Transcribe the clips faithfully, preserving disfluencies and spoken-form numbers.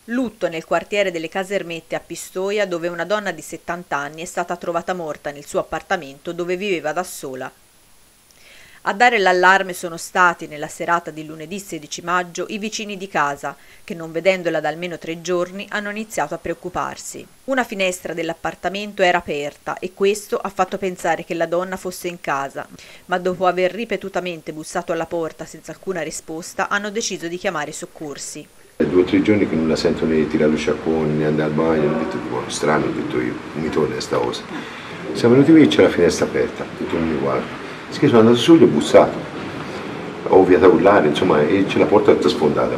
Lutto nel quartiere delle Casermette a Pistoia, dove una donna di settanta anni è stata trovata morta nel suo appartamento dove viveva da sola. A dare l'allarme sono stati, nella serata di lunedì sedici maggio, i vicini di casa, che non vedendola da almeno tre giorni hanno iniziato a preoccuparsi. Una finestra dell'appartamento era aperta e questo ha fatto pensare che la donna fosse in casa, ma dopo aver ripetutamente bussato alla porta senza alcuna risposta hanno deciso di chiamare i soccorsi. Due o tre giorni che non la sento né tirare lo sciacquone né andare al bagno, ho detto buono, strano, ho detto io, mi torna questa cosa. Siamo venuti qui e c'è la finestra aperta, ho detto non mi guarda. Sì, sono andato su e ho bussato, ho ovviato a urlare, insomma, e c'è la porta tutta sfondata.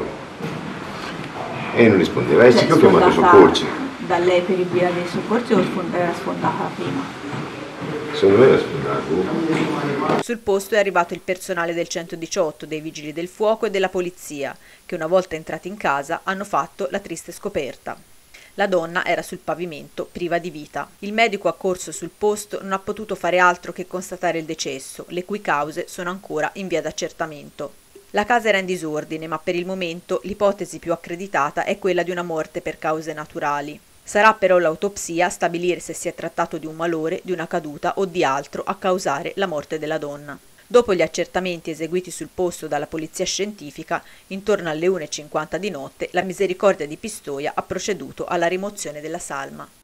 E non rispondeva, e sì che ho chiamato i soccorsi. Da lei per il via dei soccorsi o era sfondata prima? Secondo me era sfondato. Sul posto è arrivato il personale del centodiciotto, dei vigili del fuoco e della polizia, che una volta entrati in casa hanno fatto la triste scoperta. La donna era sul pavimento, priva di vita. Il medico accorso sul posto non ha potuto fare altro che constatare il decesso, le cui cause sono ancora in via d'accertamento. La casa era in disordine, ma per il momento l'ipotesi più accreditata è quella di una morte per cause naturali. Sarà però l'autopsia a stabilire se si è trattato di un malore, di una caduta o di altro a causare la morte della donna. Dopo gli accertamenti eseguiti sul posto dalla polizia scientifica, intorno alle una e cinquanta di notte, la Misericordia di Pistoia ha proceduto alla rimozione della salma.